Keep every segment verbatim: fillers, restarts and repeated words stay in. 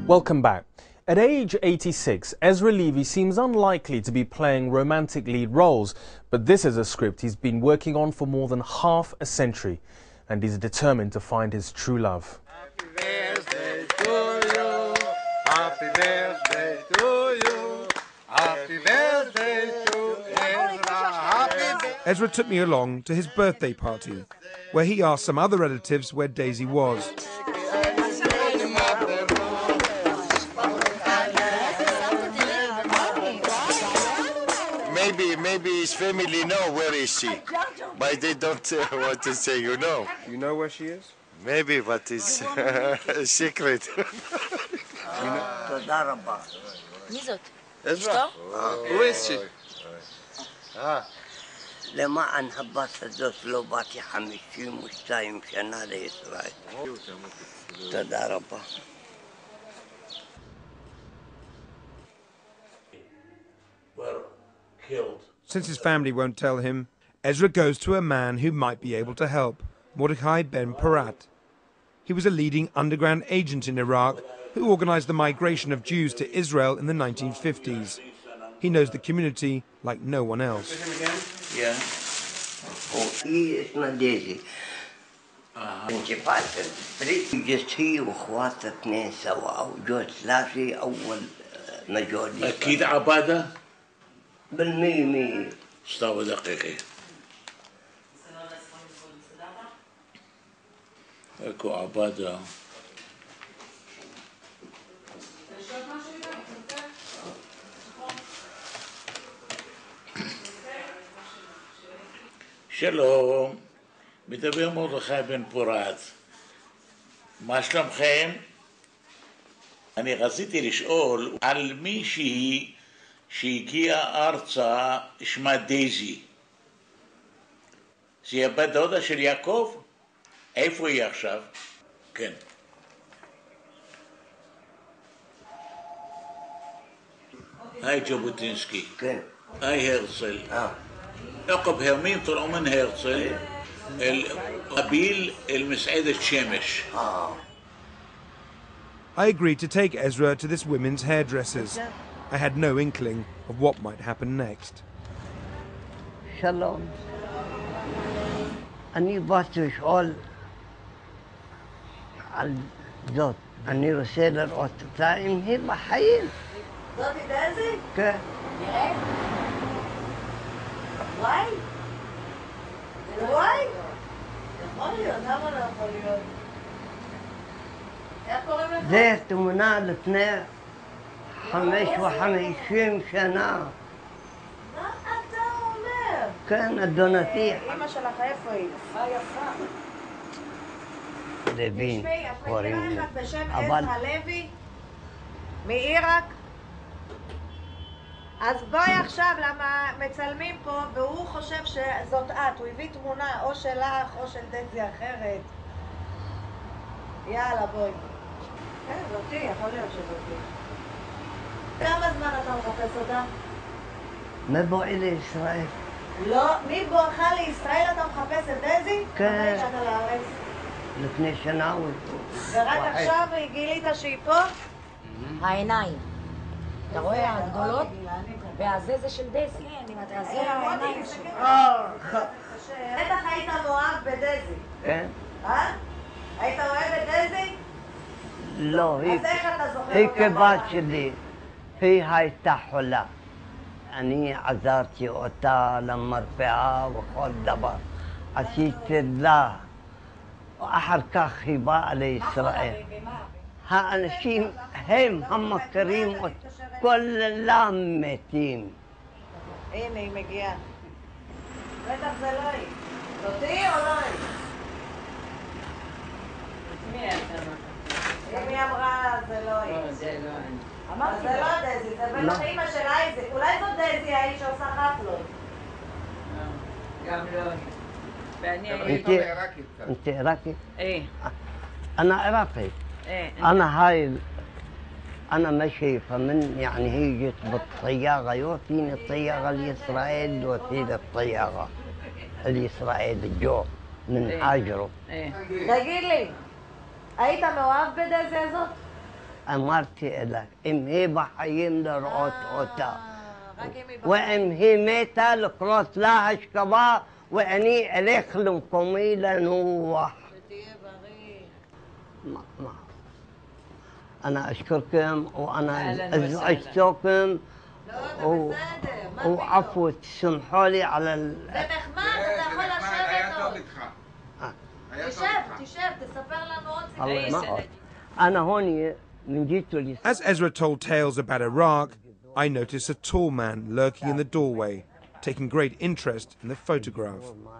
Welcome back. At age eighty-six, Ezra Levy seems unlikely to be playing romantic lead roles, but this is a script he's been working on for more than half a century, and he's determined to find his true love. Happy birthday to you, happy birthday to you, happy birthday to Ezra, happy birthday. Ezra took me along to his birthday party, where he asked some other relatives where Daisy was. Maybe, maybe his family know where is she, but they don't uh, want to say, you know. You know where she is? Maybe, but it's a secret. תודה רבה. מי זאת? Ezra? Who is she? למען הבת הזאת לא באתי חמישים ושתיים שנה לישראל. תודה רבה. Killed. Since his family won't tell him, Ezra goes to a man who might be able to help, Mordechai Ben Porat. He was a leading underground agent in Iraq who organized the migration of Jews to Israel in the nineteen fifties. He knows the community like no one else. Yeah. هي اسمها ديزي. انتفاضة بريد جت هي واخواتها اثنين سوا وجو ثلاثة أول نجود. أكيد عبادة؟ بالمية مية. استوى دقيقة. اكو عبادة. שלום, מדבר מרדכי בן פורת. מה שלומכם? אני רציתי לשאול על מישהי שהגיעה ארצה, שמה דייזי. זה הבת דודה של יעקב? איפה היא עכשיו? כן. היי ז'בוטינסקי. כן. היי הרצל. אה. عقب هرمين طلعوا من هرتزل قبيل المسعدة شمش. I agreed to take Ezra to this women's hairdressers. I had no inkling of what might happen next. שלום. אני באתי לשאול על זאת. אני רוצה לראות אותה אם היא בחיים. זאתי דייזי? כן. נראה? וואי? זה וואי? יכול להיות, למה לא יכול להיות? איך קוראים לך? זה תמונה לפני חמש וחמישים שנה. מה אתה אומר? כן, אדונתי. אמא שלך איפה היא? מה יפה? לוין קוראים לי. תשמעי, את מכירה לך בשם עזרא לוי? מעיראק? אז בואי עכשיו, למה מצלמים פה, והוא חושב שזאת את, הוא הביא תמונה או שלך או של דייזי אחרת. יאללה, בואי. כן, זאתי, יכול להיות שזאתי. כמה זמן אתה מחפש אותה? מבואי לישראל. לא, מבואך לישראל אתה מחפש את דייזי? כן. מתי הגעת לארץ? לפני שנה ורק עכשיו גילית שהיא פה? העיניים. אתה רואה הגדולות? והזה זה של דייזי. כן, אם אתה זה העיניים שלי. בטח היית מאוהב בדייזי. כן. אה? היית אוהב את דייזי? לא, היא, אז איך אתה זוכר היא אותה? כבת שלי. היא הייתה חולה. אני עזרתי אותה למרפאה וכל דבר. עשיתי לה. אחר כך היא באה לישראל. האנשים הם המכירים אותה. כולם מתים. הנה, היא מגיעה. בטח זה לא היא. זאתי או לא היא? מי אמרה? אם היא אמרה, זה לא היא. לא, זה לא אני. אמרתי, זה לא דייזי, זה בטח אימא של אייזק. אולי זאת דייזי האיש שעושה חפלות. גם לא אני. ואני انت انت عراقي؟ ايه انا عراقي. ايه انا هاي انا ماشي فمن يعني هي جت بالطياره يوتيني الطياره لاسرائيل وتيني الطياره الاسرائيل الجو من هاجروا. ايه תגיד לי, היית מאוהב בדייזי הזאת? אמרתי לה, אם היא בחיים לראות אותה, ואם היא מתה לקרוס לה השכבה, ואני אלך למקומי לנוח. שתהיה בריא. ما ما أنا أشكركم وأنا أزعجتكم وعفو تسمحوا لي على ال... זה נחמד, אתה יכול לשבת עוד. תשב, תשב, תספר לנו עוד סיפור. أنا هون من جيت لي. As Ezra told tales about Iraq, I noticed a tall man lurking in the doorway, taking great interest in the photograph.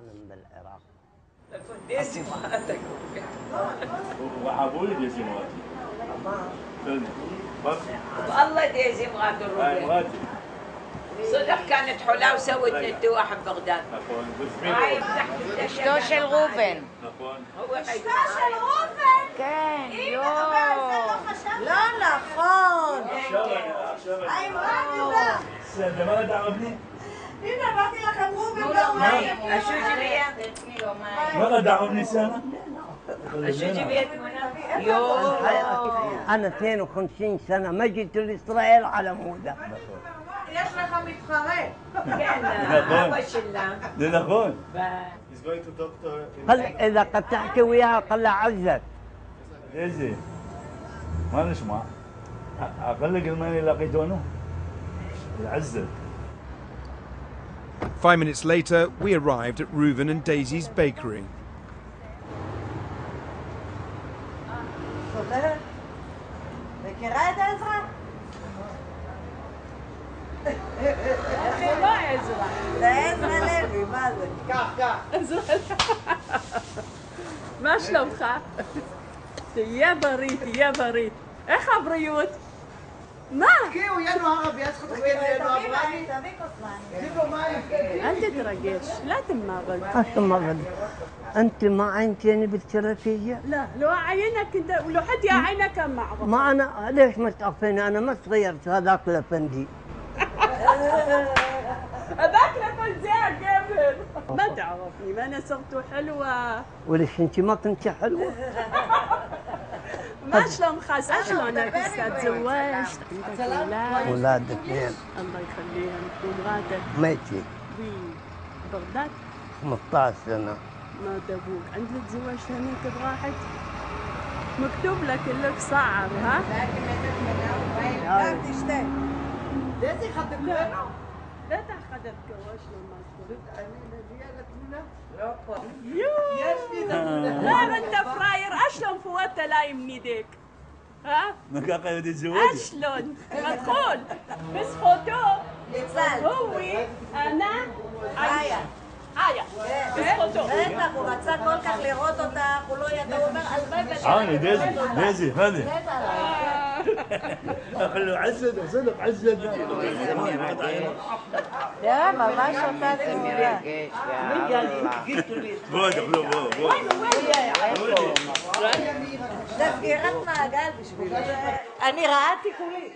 والله ديزي مغاد الروبين صدق كانت حلا وسوت ندوح ببغداد אשתו של ראובן. אשתו של ראובן? כן, יואו. לא נכון. הנה, אמרתי לכם ראובן לא מים. השו ג'ביה ما دعوني سنة השו ג'ביה תמונה יואו أنا اثنين وخمسين سنة ما جيت لإسرائيل على مودة. יש לך מתחרה. כן, אבא שלה זה נכון. قال إذا قطعت وياها قال لها عزت. איזה? ما نسمع أقل الماني لقيتونه العزة. Five minutes later, we arrived at Reuven and Daisy's bakery. סותר? מכירה את עזרא? לא עזרה זה עזרא לוי, מה זה? כך, כך. מה שלומך? תהיה בריא, תהיה בריא. איך הבריאות? מה? כי הוא יהיה נוער רבי, אז חתוך יהיה נוער רבי. תביא כוס מים. אל תתרגש, لا تمغل. أشمغل. أنت ما عينتيني بالشرفية؟ لا لو عينك انت ولو حتى عينك معه ما أنا ليش ما تقفيني؟ أنا ما صغيرت هذاك الأفندي. هذاك لفل زي قبل ما تعرفني ما انا صرت حلوه وليش أنت ما كنت حلوة؟ ما شلونك شلونك هسه تزوجت عندك اولاد أولاد اثنين. الله يخليهم ومراتك ميتي ببغداد خمسة عشر سنة. ما ابوك عند تزوجت هناك براحت مكتوب لك لك صعب ها لا تشتي. دازي خدم لنا. لا تاخذك كواش لما لا انت فراير اشلون فوت لا من يديك ها ما كان قاعد يتزوج. اشلون مدخول بس فوتو ניצל. هو انا איה. ايا بس فوتو בטח, הוא רצה כל כך לראות אותך, הוא לא ידע, הוא אומר, הלוואי ושלום. عاني ديزي ديزي هذه خلوا عزت صدق عزت. תראה, ממש אותה תמונה. بو دخلوا بو بو זה סגירת מעגל בשבילי. אני רעדתי כולי.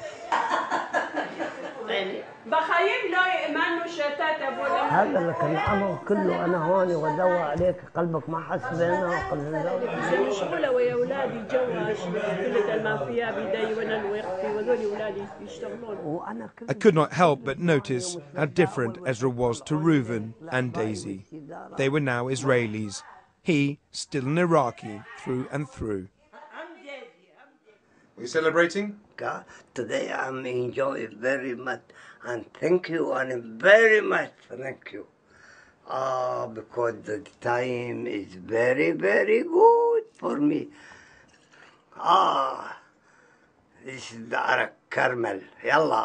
בחיים לא האמנו שאתה תבוא להם. هذا لك الأمر كله أنا هون وأدور عليك قلبك ما حس بينا وقلب زي مشغولة ويا أولادي جواش كل المافيا بيدي وأنا الوقتي وذول أولادي يشتغلون. وأنا I could not help but notice how different Ezra was to Reuven and Daisy. They were now Israelis. He, still an Iraqi through and through. Are you celebrating? God, today I'm enjoying very much and thank you and very much thank you. Ah, because the time is very very good for me. Ah, this is the Arak Carmel. Yalla.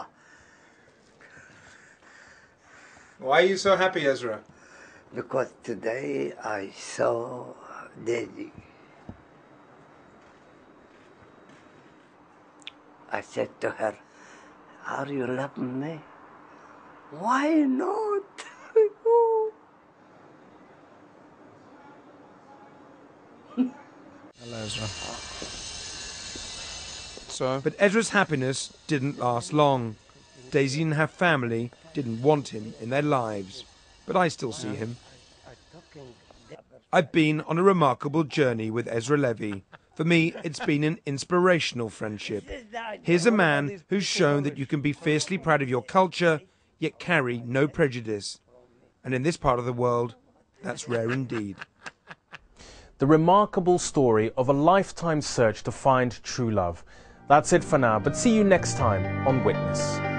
Why are you so happy, Ezra? Because today I saw Daisy. I said to her, are you loving me? Why not? Hello, Ezra. So, but Ezra's happiness didn't last long. Daisy and her family didn't want him in their lives, but I still see him. I've been on a remarkable journey with Ezra Levy, For me, it's been an inspirational friendship. Here's a man who's shown that you can be fiercely proud of your culture, yet carry no prejudice. And in this part of the world, that's rare indeed. The remarkable story of a lifetime search to find true love. That's it for now, but see you next time on Witness.